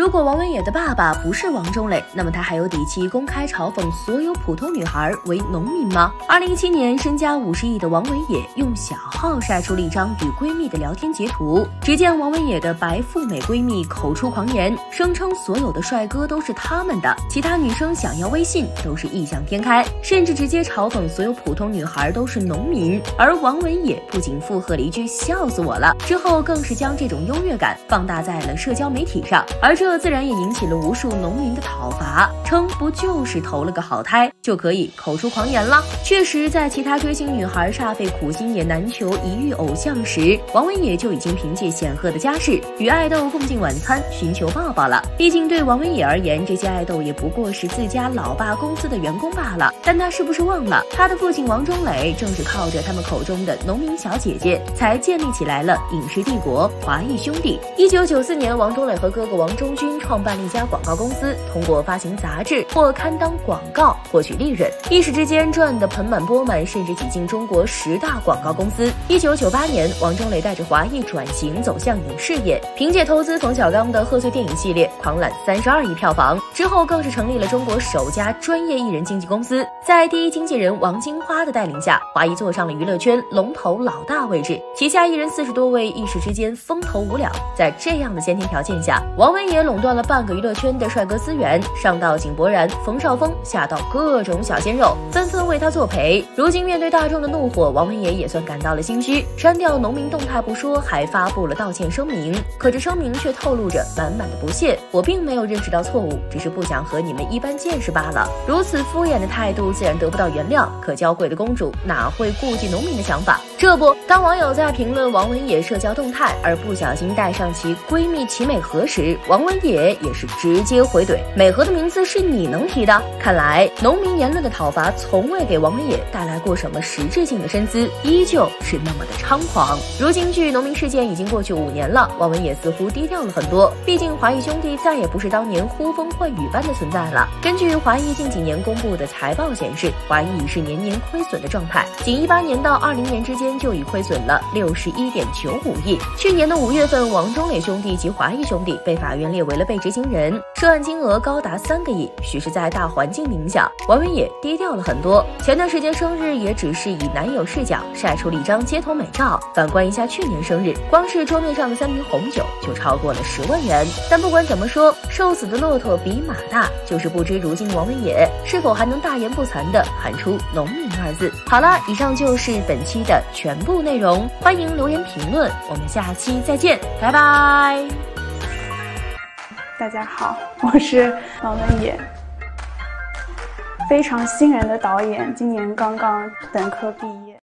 如果王文野的爸爸不是王中磊，那么他还有底气公开嘲讽所有普通女孩为农民吗？2017年，身家50亿的王文野用小号晒出了一张与闺蜜的聊天截图。只见王文野的白富美闺蜜口出狂言，声称所有的帅哥都是他们的，其他女生想要微信都是异想天开，甚至直接嘲讽所有普通女孩都是农民。而王文野不仅附和了一句笑死我了，之后更是将这种优越感放大在了社交媒体上，而这自然也引起了无数农民的讨伐，称不就是投了个好胎就可以口出狂言了。确实，在其他追星女孩煞费苦心也难求一遇偶像时，王文野就已经凭借显赫的家世与爱豆共进晚餐，寻求抱抱了。毕竟对王文野而言，这些爱豆也不过是自家老爸公司的员工罢了。但他是不是忘了，他的父亲王中磊正是靠着他们口中的农民小姐姐，才建立起来了影视帝国华谊兄弟。1994年，王中磊和哥哥王中军创办了一家广告公司，通过发行杂志或刊登广告获取利润，一时之间赚得盆满钵满，甚至挤进中国10大广告公司。1998年，王中磊带着华谊转型走向影视业，凭借投资冯小刚的贺岁电影系列狂揽32亿票房，之后更是成立了中国首家专业艺人经纪公司。在第一经纪人王金花的带领下，华谊坐上了娱乐圈龙头老大位置，旗下艺人40多位，一时之间风头无两。在这样的先天条件下，王文野垄断了半个娱乐圈的帅哥资源，上到井柏然、冯绍峰，下到各种小鲜肉，纷纷为他作陪。如今面对大众的怒火，王文野也算感到了心虚，删掉农民动态不说，还发布了道歉声明。可这声明却透露着满满的不屑，我并没有认识到错误，只是不想和你们一般见识罢了。如此敷衍的态度自然得不到原谅，可娇贵的公主哪会顾及农民的想法？这不，当网友在评论王文野社交动态而不小心带上其闺蜜齐美和时，王文野也是直接回怼：美和的名字是你能提的？看来农民言论的讨伐从未给王文野带来过什么实质性的深思，依旧是那么的猖狂。如今距农民事件已经过去5年了，王文野似乎低调了很多，毕竟华谊兄弟再也不是当年呼风唤雨般的存在了。根据华谊近几年公布的财报显示，华谊已是年年亏损的状态，仅18年到20年之间就已亏损了61.95亿。去年的5月份，王中磊兄弟及华谊兄弟被法院列为了被执行人，涉案金额高达3个亿。许是在大环境影响，王文野低调了很多。前段时间生日也只是以男友视角晒出了一张街头美照。反观一下去年生日，光是桌面上的3瓶红酒就超过了10万元。但不管怎么说，瘦死的骆驼比马大，就是不知如今王文野是否还能大言不惭地喊出农民2字。好了，以上就是本期的全部内容，欢迎留言评论，我们下期再见，拜拜。 大家好，我是王文野，非常新人的导演，今年刚刚本科毕业。